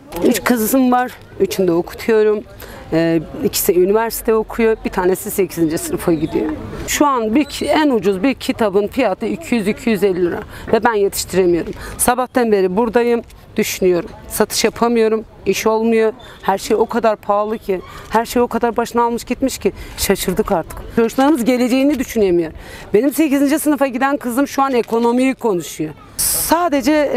Üç kızım var. Üçünü de okutuyorum. İkisi üniversite okuyor. Bir tanesi 8. sınıfa gidiyor. Şu an en ucuz bir kitabın fiyatı 200-250 lira. Ve ben yetiştiremiyorum. Sabahtan beri buradayım. Düşünüyorum. Satış yapamıyorum. İş olmuyor. Her şey o kadar pahalı ki. Her şey o kadar başına almış gitmiş ki. Şaşırdık artık. Çocuklarımız geleceğini düşünemiyor. Benim 8. sınıfa giden kızım şu an ekonomiyi konuşuyor. Sadece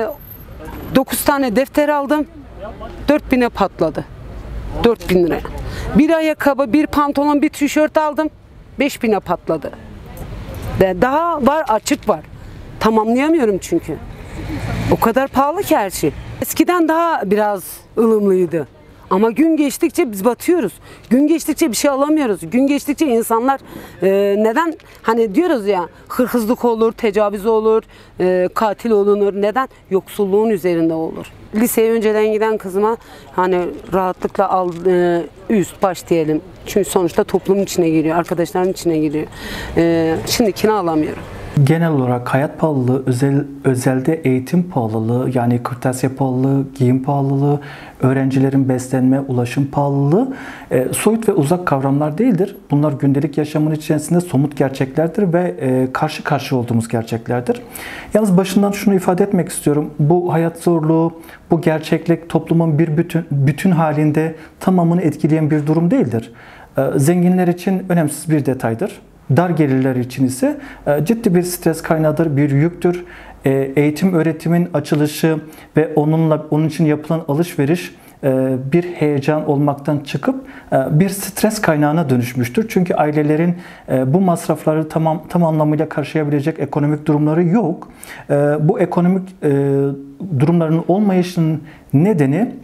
9 tane defter aldım. 4000'e patladı. 4000 liraya. Bir ayakkabı, bir pantolon, bir tişört aldım. 5000'e patladı. Ve daha var, açık var. Tamamlayamıyorum çünkü. O kadar pahalı ki her şey. Eskiden daha biraz ılımlıydı. Ama gün geçtikçe biz batıyoruz. Gün geçtikçe bir şey alamıyoruz. Gün geçtikçe insanlar neden hani diyoruz ya hırsızlık olur, tecavüz olur, katil olunur. Neden? Yoksulluğun üzerinde olur. Liseye önceden giden kızıma hani rahatlıkla üst baş diyelim. Çünkü sonuçta toplumun içine giriyor, arkadaşların içine giriyor. Şimdikini alamıyorum. Genel olarak hayat pahalılığı, özelde eğitim pahalılığı, yani kırtasiye pahalılığı, giyim pahalılığı, öğrencilerin beslenme, ulaşım pahalılığı soyut ve uzak kavramlar değildir. Bunlar gündelik yaşamın içerisinde somut gerçeklerdir ve karşı karşıya olduğumuz gerçeklerdir. Yalnız başından şunu ifade etmek istiyorum. Bu hayat zorluğu, bu gerçeklik toplumun bir bütün halinde tamamını etkileyen bir durum değildir. Zenginler için önemsiz bir detaydır. Dar gelirler için ise ciddi bir stres kaynağıdır, bir yüktür. Eğitim öğretimin açılışı ve onun için yapılan alışveriş bir heyecan olmaktan çıkıp bir stres kaynağına dönüşmüştür. Çünkü ailelerin bu masrafları tam anlamıyla karşılayabilecek ekonomik durumları yok. Bu ekonomik durumların olmayışının nedeni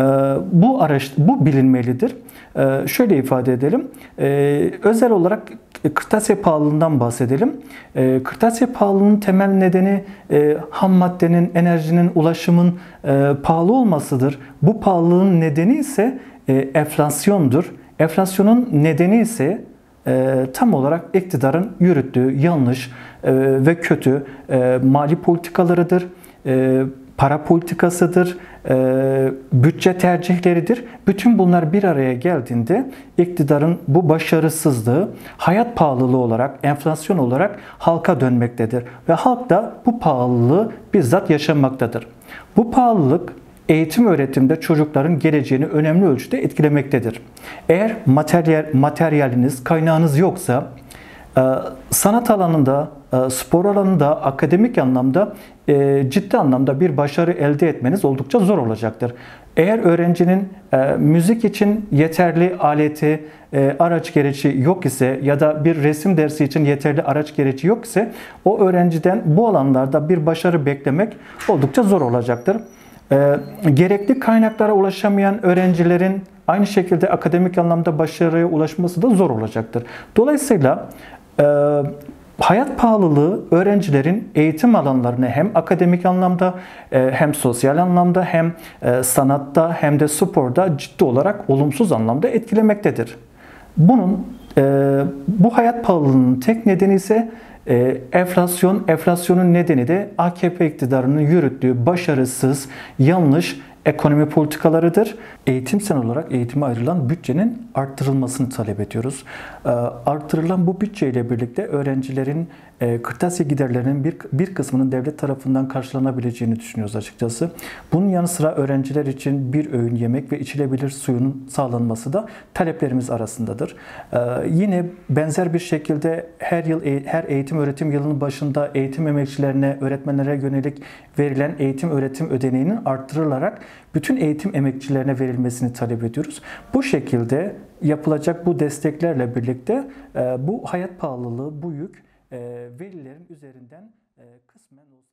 bu bilinmelidir. Şöyle ifade edelim. Özel olarak kırtasiye pahalılığından bahsedelim. Kırtasiye pahalılığının temel nedeni ham maddenin, enerjinin, ulaşımın pahalı olmasıdır. Bu pahalılığın nedeni ise enflasyondur. Enflasyonun nedeni ise tam olarak iktidarın yürüttüğü yanlış ve kötü mali politikalarıdır. Para politikasıdır, bütçe tercihleridir. Bütün bunlar bir araya geldiğinde iktidarın bu başarısızlığı hayat pahalılığı olarak, enflasyon olarak halka dönmektedir. Ve halk da bu pahalılığı bizzat yaşamaktadır. Bu pahalılık eğitim öğretimde çocukların geleceğini önemli ölçüde etkilemektedir. Eğer materyaliniz, kaynağınız yoksa sanat alanında, spor alanında, akademik anlamda ciddi anlamda bir başarı elde etmeniz oldukça zor olacaktır. Eğer öğrencinin müzik için yeterli aleti, araç gereci yok ise ya da bir resim dersi için yeterli araç gereci yok ise o öğrenciden bu alanlarda bir başarı beklemek oldukça zor olacaktır. Gerekli kaynaklara ulaşamayan öğrencilerin aynı şekilde akademik anlamda başarıya ulaşması da zor olacaktır. Dolayısıyla hayat pahalılığı öğrencilerin eğitim alanlarını hem akademik anlamda hem sosyal anlamda hem sanatta hem de sporda ciddi olarak olumsuz anlamda etkilemektedir. Bu hayat pahalılığının tek nedeni ise enflasyon. Enflasyonun nedeni de AKP iktidarının yürüttüğü başarısız, yanlış ekonomi politikalarıdır. Eğitimsel olarak eğitime ayrılan bütçenin arttırılmasını talep ediyoruz. Arttırılan bu bütçeyle birlikte öğrencilerin kırtasiye giderlerinin bir kısmının devlet tarafından karşılanabileceğini düşünüyoruz açıkçası. Bunun yanı sıra öğrenciler için bir öğün yemek ve içilebilir suyun sağlanması da taleplerimiz arasındadır. Yine benzer bir şekilde her eğitim öğretim yılının başında eğitim emekçilerine, öğretmenlere yönelik verilen eğitim öğretim ödeneğinin arttırılarak bütün eğitim emekçilerine verilmesini talep ediyoruz. Bu şekilde yapılacak bu desteklerle birlikte bu hayat pahalılığı, bu yük velilerin üzerinden kısmen olsun.